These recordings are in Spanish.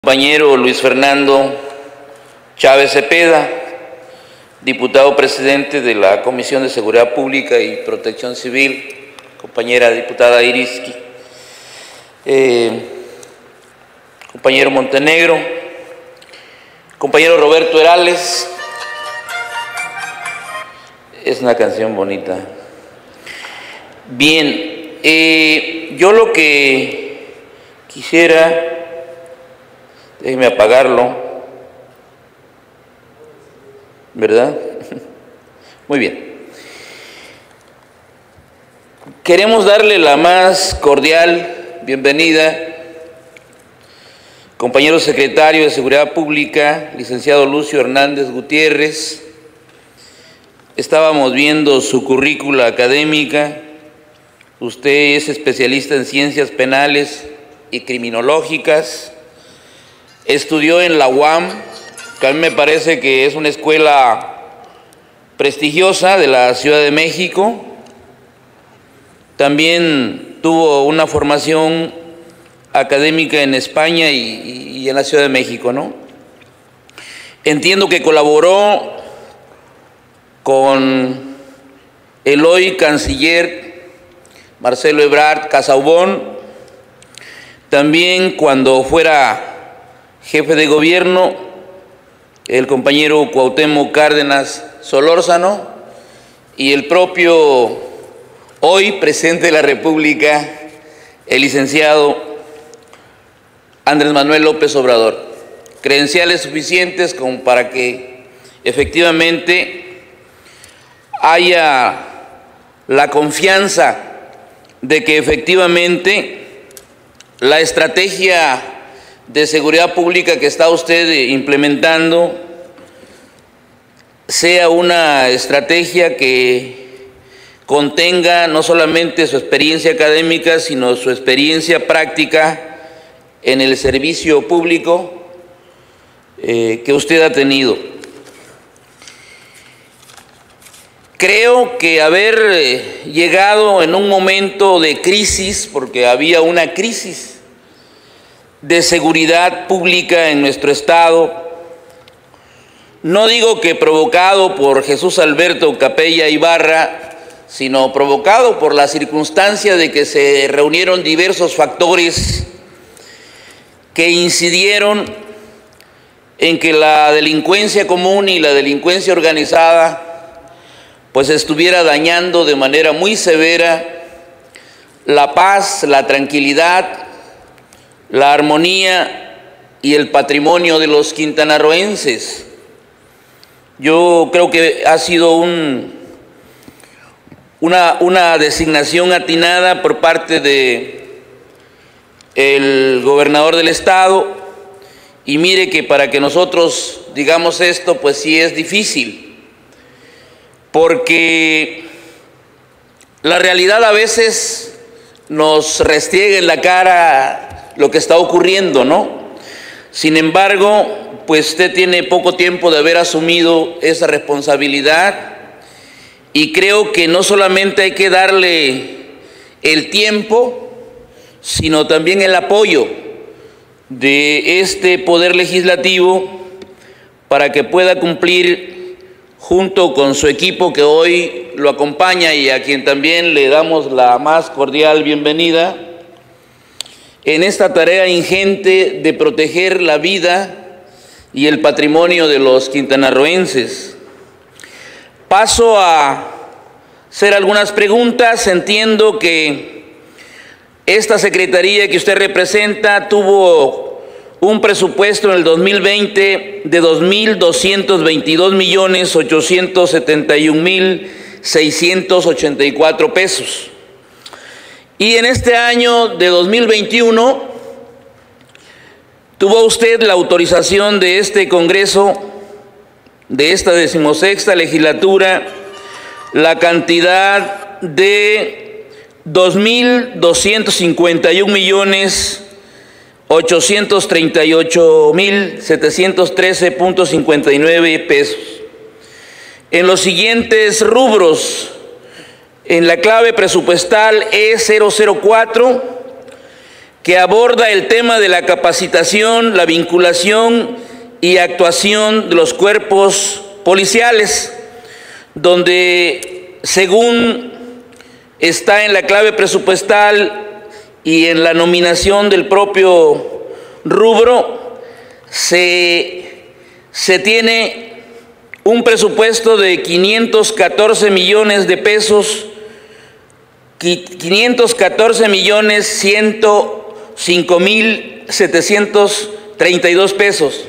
Compañero Luis Fernando Chávez Cepeda, diputado presidente de la Comisión de Seguridad Pública y Protección Civil, compañera diputada Iriski, compañero Montenegro, compañero Roberto Herales. Es una canción bonita. Bien, yo lo que quisiera... Déjeme apagarlo, ¿verdad? Muy bien. Queremos darle la más cordial bienvenida, compañero secretario de Seguridad Pública, licenciado Lucio Hernández Gutiérrez. Estábamos viendo su currícula académica. Usted es especialista en ciencias penales y criminológicas. Estudió en la UAM, que a mí me parece que es una escuela prestigiosa de la Ciudad de México. También tuvo una formación académica en España y en la Ciudad de México, ¿no? Entiendo que colaboró con el hoy canciller Marcelo Ebrard Casaubon, también cuando fuera jefe de gobierno, el compañero Cuauhtémoc Cárdenas Solórzano y el propio hoy presidente de la República, el licenciado Andrés Manuel López Obrador. Credenciales suficientes como para que efectivamente haya la confianza de que efectivamente la estrategia de seguridad pública que está usted implementando sea una estrategia que contenga no solamente su experiencia académica, sino su experiencia práctica en el servicio público que usted ha tenido. Creo que haber llegado en un momento de crisis, porque había una crisis de seguridad pública en nuestro estado, no digo que provocado por Jesús Alberto Capella Ibarra, sino provocado por la circunstancia de que se reunieron diversos factores que incidieron en que la delincuencia común y la delincuencia organizada pues estuviera dañando de manera muy severa la paz, la tranquilidad, la armonía y el patrimonio de los quintanarroenses. Yo creo que ha sido una designación atinada por parte del gobernador del estado, y mire que para que nosotros digamos esto, pues sí es difícil, porque la realidad a veces nos restriega en la cara lo que está ocurriendo, ¿no? Sin embargo, pues usted tiene poco tiempo de haber asumido esa responsabilidad, y creo que no solamente hay que darle el tiempo, sino también el apoyo de este Poder Legislativo para que pueda cumplir junto con su equipo que hoy lo acompaña y a quien también le damos la más cordial bienvenida en esta tarea ingente de proteger la vida y el patrimonio de los quintanarroenses. Paso a hacer algunas preguntas. Entiendo que esta secretaría que usted representa tuvo un presupuesto en el 2020 de 2.222.871.684 pesos. Y en este año de 2021 tuvo usted la autorización de este Congreso, de esta 16ª legislatura, la cantidad de 2.251.838.713.59 pesos. En los siguientes rubros, en la clave presupuestal E004, que aborda el tema de la capacitación, la vinculación y actuación de los cuerpos policiales, donde según está en la clave presupuestal y en la nominación del propio rubro, se tiene un presupuesto de 514 millones de pesos, 514,105,732 pesos.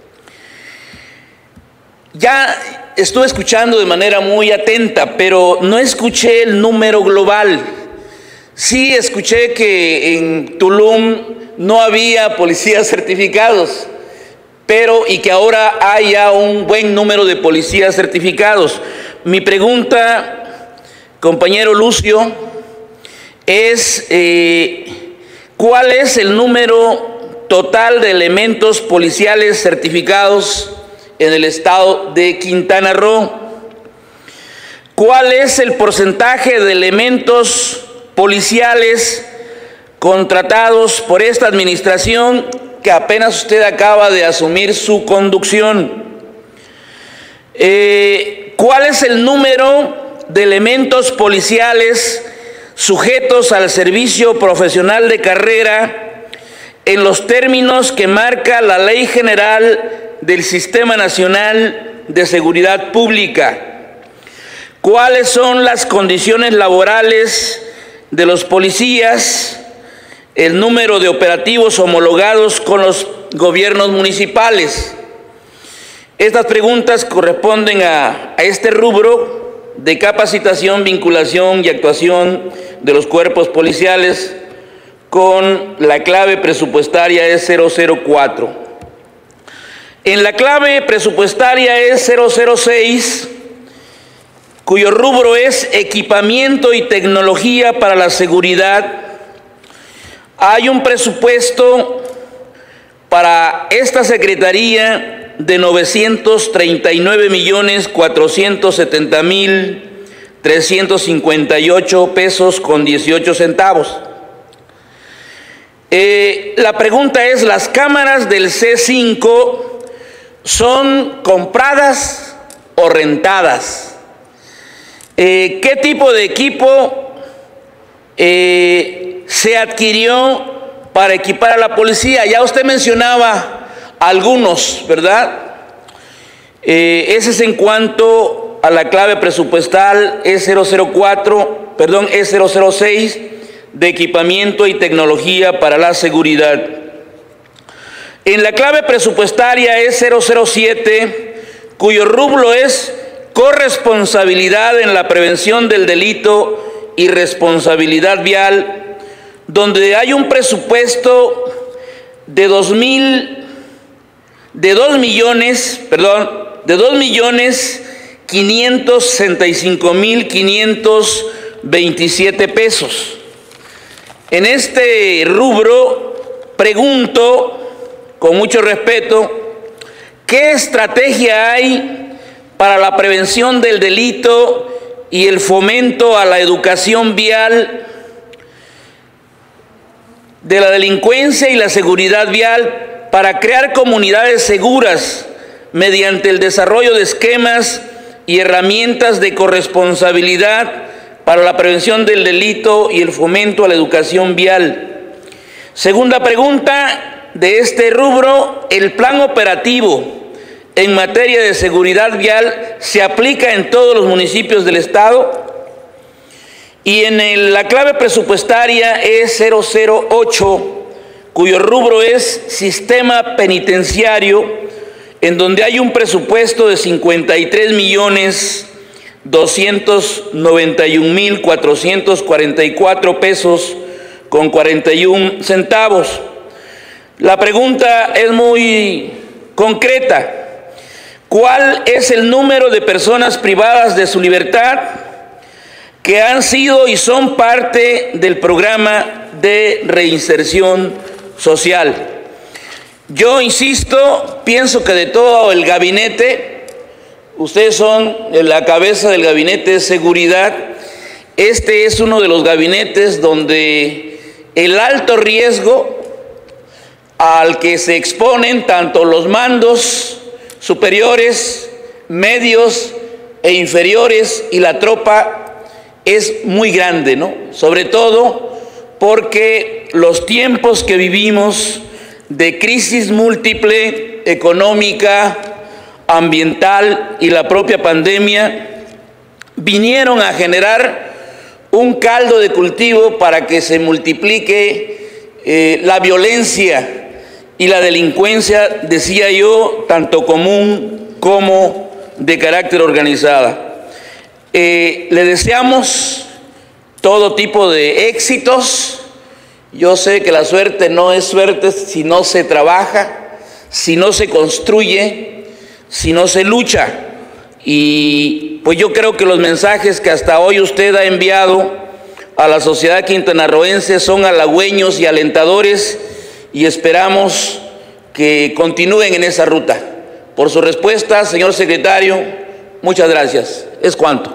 Ya estuve escuchando de manera muy atenta, pero no escuché el número global. Sí escuché que en Tulum no había policías certificados, y que ahora haya un buen número de policías certificados. Mi pregunta, compañero Lucio, es ¿cuál es el número total de elementos policiales certificados en el estado de Quintana Roo? ¿Cuál es el porcentaje de elementos policiales contratados por esta administración que apenas usted acaba de asumir su conducción? ¿Cuál es el número de elementos policiales sujetos al servicio profesional de carrera en los términos que marca la Ley General del Sistema Nacional de Seguridad Pública? ¿Cuáles son las condiciones laborales de los policías? El número de operativos homologados con los gobiernos municipales. Estas preguntas corresponden a este rubro de capacitación, vinculación y actuación de los cuerpos policiales, con la clave presupuestaria E004. En la clave presupuestaria E006, cuyo rubro es equipamiento y tecnología para la seguridad, hay un presupuesto para esta secretaría de 939,470,358 pesos con 18 centavos. La pregunta es, ¿las cámaras del C5 son compradas o rentadas? ¿Qué tipo de equipo se adquirió para equipar a la policía? Ya usted mencionaba algunos, ¿verdad? Ese es en cuanto a la clave presupuestal E006 de equipamiento y tecnología para la seguridad. En la clave presupuestaria E007, cuyo rubro es corresponsabilidad en la prevención del delito y responsabilidad vial, donde hay un presupuesto de 2.565.527 pesos. En este rubro pregunto, con mucho respeto, ¿qué estrategia hay para la prevención del delito y el fomento a la educación vial, de la delincuencia y la seguridad vial, para crear comunidades seguras mediante el desarrollo de esquemas y herramientas de corresponsabilidad para la prevención del delito y el fomento a la educación vial? Segunda pregunta de este rubro, ¿el plan operativo en materia de seguridad vial se aplica en todos los municipios del estado? Y en la clave presupuestaria E008, cuyo rubro es sistema penitenciario, en donde hay un presupuesto de 53.291.444 pesos con 41 centavos. La pregunta es muy concreta. ¿Cuál es el número de personas privadas de su libertad que han sido y son parte del programa de reinserción social? Yo insisto, pienso que de todo el gabinete, ustedes son la cabeza del gabinete de seguridad, este es uno de los gabinetes donde el alto riesgo al que se exponen tanto los mandos superiores, medios e inferiores y la tropa es muy grande, ¿no? Sobre todo porque los tiempos que vivimos de crisis múltiple, económica, ambiental y la propia pandemia vinieron a generar un caldo de cultivo para que se multiplique la violencia y la delincuencia, decía yo, tanto común como de carácter organizada. Le deseamos todo tipo de éxitos. Yo sé que la suerte no es suerte si no se trabaja, si no se construye, si no se lucha. Y pues yo creo que los mensajes que hasta hoy usted ha enviado a la sociedad quintanarroense son halagüeños y alentadores, y esperamos que continúen en esa ruta. Por su respuesta, señor secretario, muchas gracias. Es cuanto.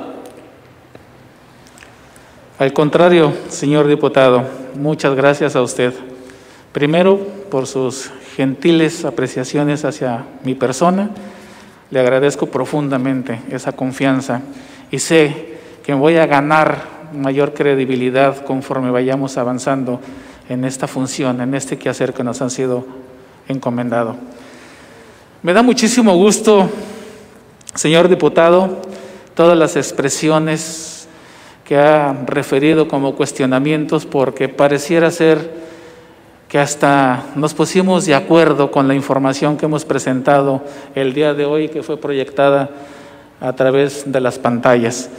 Al contrario, señor diputado, muchas gracias a usted. Primero, por sus gentiles apreciaciones hacia mi persona. Le agradezco profundamente esa confianza y sé que voy a ganar mayor credibilidad conforme vayamos avanzando en esta función, en este quehacer que nos han sido encomendado. Me da muchísimo gusto, señor diputado, todas las expresiones que ha referido como cuestionamientos, porque pareciera ser que hasta nos pusimos de acuerdo con la información que hemos presentado el día de hoy, que fue proyectada a través de las pantallas.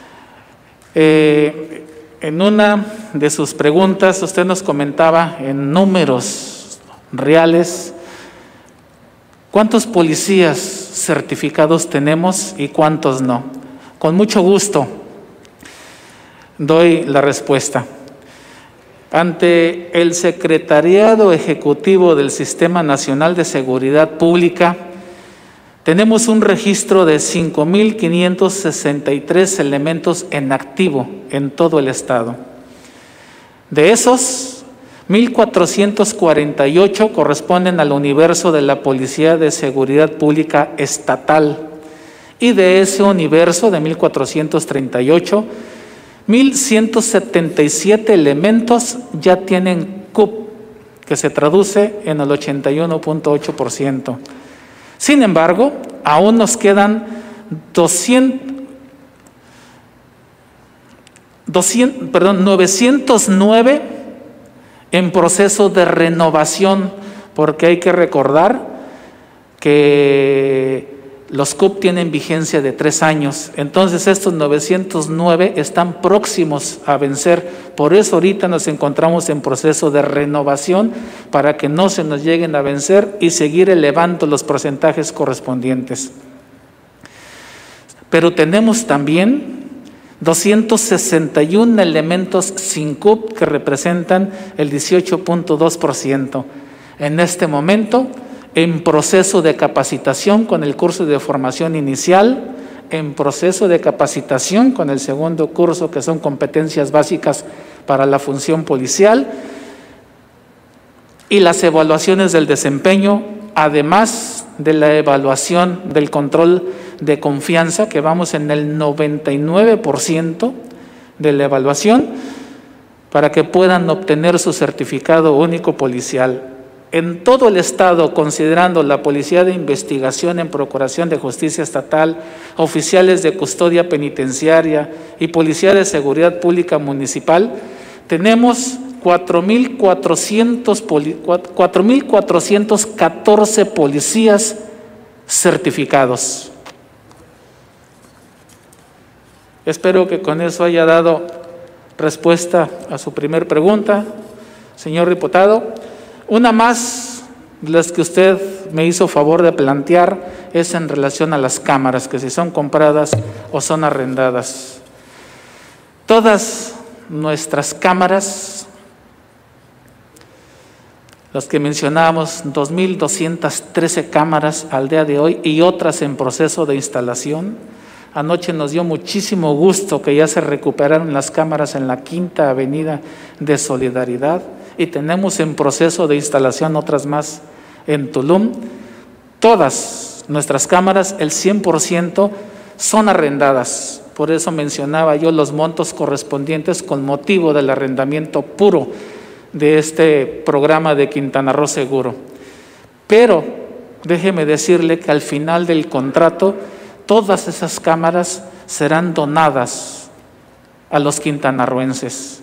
En una de sus preguntas, usted nos comentaba en números reales cuántos policías certificados tenemos y cuántos no. Con mucho gusto doy la respuesta. Ante el Secretariado Ejecutivo del Sistema Nacional de Seguridad Pública, tenemos un registro de 5,563 elementos en activo en todo el estado. De esos, 1,448 corresponden al universo de la Policía de Seguridad Pública Estatal, y de ese universo de 1,438, 1,177 elementos ya tienen CUP, que se traduce en el 81.8%. Sin embargo, aún nos quedan 909 en proceso de renovación, porque hay que recordar que los CUP tienen vigencia de 3 años, entonces estos 909 están próximos a vencer. Por eso ahorita nos encontramos en proceso de renovación para que no se nos lleguen a vencer y seguir elevando los porcentajes correspondientes. Pero tenemos también 261 elementos sin CUP que representan el 18.2%. En este momento, en proceso de capacitación con el curso de formación inicial, en proceso de capacitación con el segundo curso, que son competencias básicas para la función policial, y las evaluaciones del desempeño, además de la evaluación del control de confianza, que vamos en el 99% de la evaluación, para que puedan obtener su certificado único policial. En todo el estado, considerando la Policía de Investigación en Procuración de Justicia Estatal, oficiales de custodia penitenciaria y Policía de Seguridad Pública Municipal, tenemos 4,414 policías certificados. Espero que con eso haya dado respuesta a su primer pregunta, señor diputado. Una más, las que usted me hizo favor de plantear, es en relación a las cámaras, que si son compradas o son arrendadas. Todas nuestras cámaras, las que mencionábamos, 2,213 cámaras al día de hoy y otras en proceso de instalación, Anoche nos dio muchísimo gusto que ya se recuperaron las cámaras en la Quinta Avenida de Solidaridad y tenemos en proceso de instalación otras más en Tulum. Todas nuestras cámaras, el 100%, son arrendadas. Por eso mencionaba yo los montos correspondientes con motivo del arrendamiento puro de este programa de Quintana Roo Seguro. Pero déjeme decirle que al final del contrato, todas esas cámaras serán donadas a los quintanarroenses.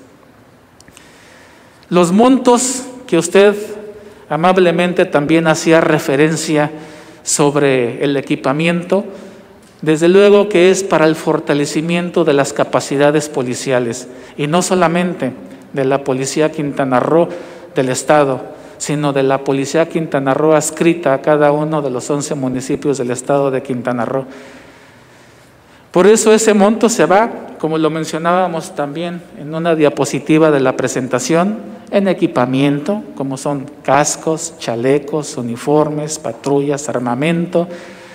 Los montos que usted amablemente también hacía referencia sobre el equipamiento, desde luego que es para el fortalecimiento de las capacidades policiales, y no solamente de la Policía Quintana Roo del Estado, sino de la Policía Quintana Roo adscrita a cada uno de los 11 municipios del Estado de Quintana Roo. Por eso ese monto se va, como lo mencionábamos también en una diapositiva de la presentación, en equipamiento, como son cascos, chalecos, uniformes, patrullas, armamento,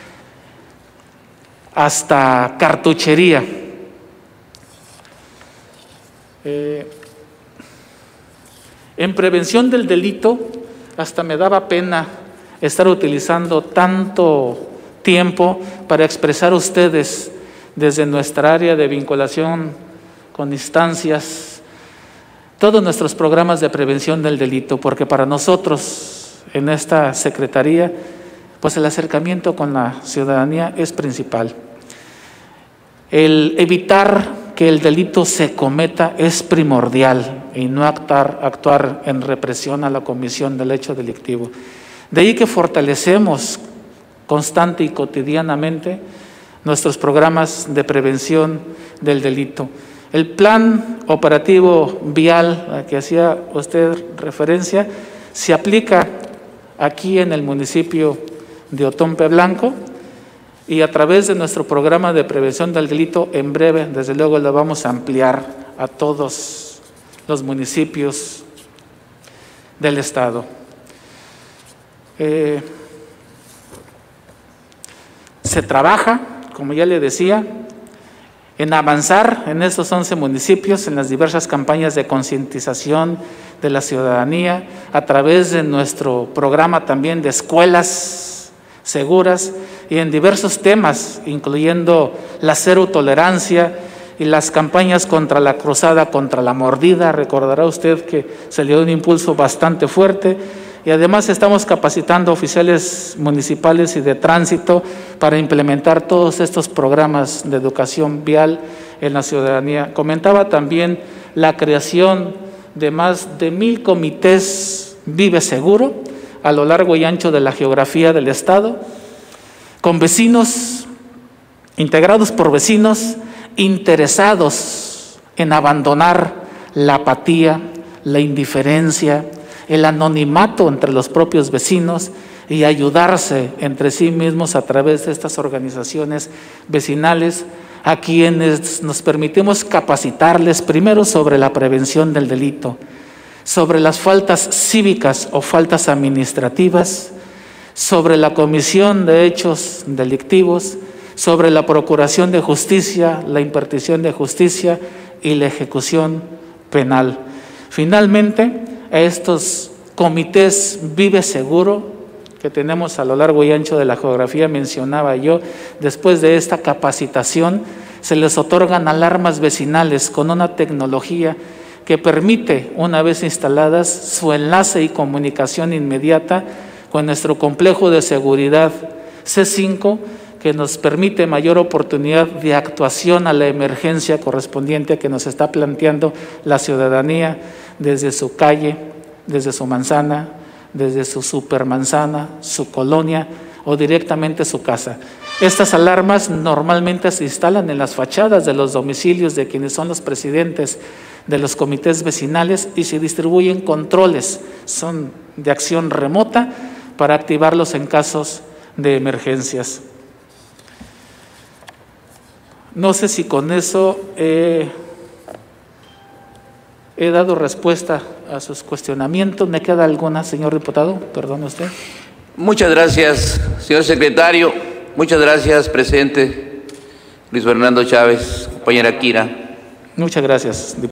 hasta cartuchería. En prevención del delito, hasta me daba pena estar utilizando tanto tiempo para expresar a ustedes desde nuestra área de vinculación con instancias, todos nuestros programas de prevención del delito, porque para nosotros en esta Secretaría, pues el acercamiento con la ciudadanía es principal. El evitar que el delito se cometa es primordial y no actuar en represión a la comisión del hecho delictivo. De ahí que fortalecemos constante y cotidianamente nuestros programas de prevención del delito. El plan operativo vial al que hacía usted referencia se aplica aquí en el municipio de Otompe Blanco, y a través de nuestro programa de prevención del delito, en breve, desde luego, lo vamos a ampliar a todos los municipios del Estado. Se trabaja, como ya le decía, en avanzar en estos 11 municipios, en las diversas campañas de concientización de la ciudadanía, a través de nuestro programa también de escuelas seguras y en diversos temas, incluyendo la cero tolerancia y las campañas contra la cruzada contra la mordida. Recordará usted que se le dio un impulso bastante fuerte, y además estamos capacitando oficiales municipales y de tránsito para implementar todos estos programas de educación vial en la ciudadanía. Comentaba también la creación de más de 1000 comités Vive Seguro a lo largo y ancho de la geografía del Estado, con vecinos, integrados por vecinos interesados en abandonar la apatía, la indiferencia, el anonimato entre los propios vecinos y ayudarse entre sí mismos a través de estas organizaciones vecinales, a quienes nos permitimos capacitarles primero sobre la prevención del delito, sobre las faltas cívicas o faltas administrativas, sobre la comisión de hechos delictivos, sobre la procuración de justicia, la impartición de justicia y la ejecución penal. Finalmente, a estos comités Vive Seguro que tenemos a lo largo y ancho de la geografía, mencionaba yo, después de esta capacitación se les otorgan alarmas vecinales con una tecnología que permite, una vez instaladas, su enlace y comunicación inmediata con nuestro complejo de seguridad C5, que nos permite mayor oportunidad de actuación a la emergencia correspondiente que nos está planteando la ciudadanía desde su calle, desde su manzana, desde su supermanzana, su colonia o directamente su casa. Estas alarmas normalmente se instalan en las fachadas de los domicilios de quienes son los presidentes de los comités vecinales y se distribuyen controles, son de acción remota para activarlos en casos de emergencias. No sé si con eso he dado respuesta a sus cuestionamientos. ¿Me queda alguna, señor diputado? Perdone usted. Muchas gracias, señor secretario. Muchas gracias, presidente Luis Fernando Chávez, compañera Kira. Muchas gracias.